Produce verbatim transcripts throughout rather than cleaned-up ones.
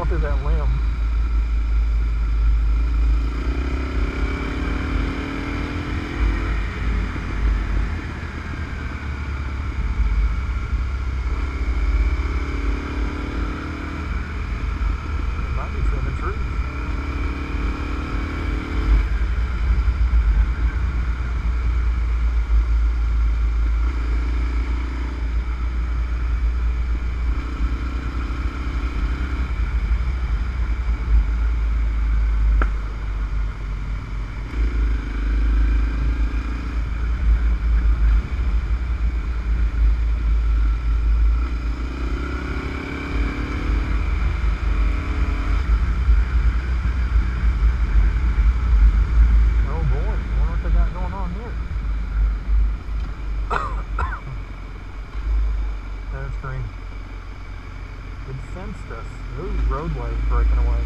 through that limb. It might be trimming trees. It fenced us. Ooh, roadway breaking away.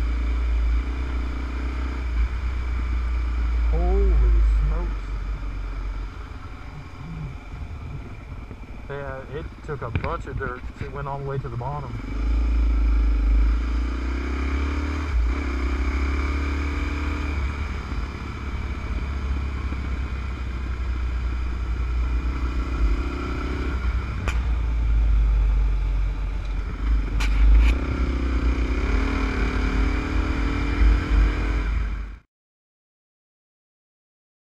Holy smokes. Yeah, it took a bunch of dirt. It went all the way to the bottom.